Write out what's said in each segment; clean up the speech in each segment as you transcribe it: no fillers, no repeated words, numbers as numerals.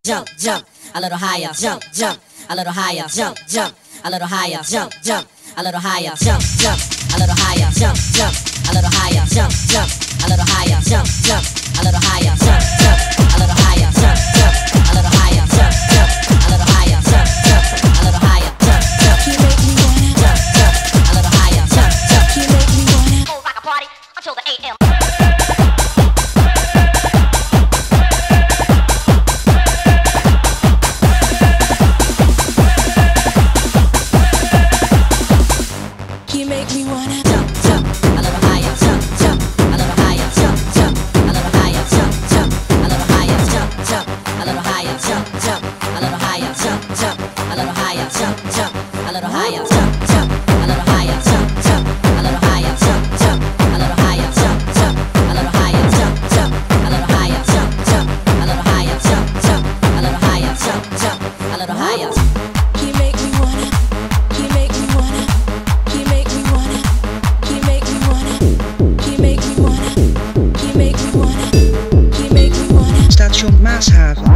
jump, jump, a little higher, jump, jump, a little higher, jump, jump, a little higher, jump, jump, a little higher, jump, jump, a little higher, jump, jump, a little higher, jump, jump, a little higher, jump, jump, a little higher, jump, jump, a little higher, jump, jump, a little higher, jump, jump, a little higher, jump, jump, a little higher, jump, jump. You make me wanna jump, jump, a little higher, jump, jump. You make me wanna go rock a party until the AM. You make me wanna jump, jump, a little higher, jump, jump, a little higher, jump, jump, a little higher, jump, jump, a little higher, jump, jump, a little higher, jump, jump, a little higher, jump, jump, a little higher, jump, jump, a little higher, jump, jump, a little higher, jump, jump, a little higher, jump, jump, a little higher, jump, jump, a little higher, jump, jump, a little higher, jump, jump, a little higher, jump, jump, a little higher, jump, jump, a little higher. You make me wanna, you make me wanna. You make me wanna, you make me wanna, you make me wanna, you make me wanna, you make me wanna. Station Maashaven.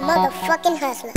motherfucking hustler.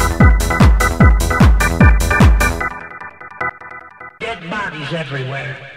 Dead bodies everywhere.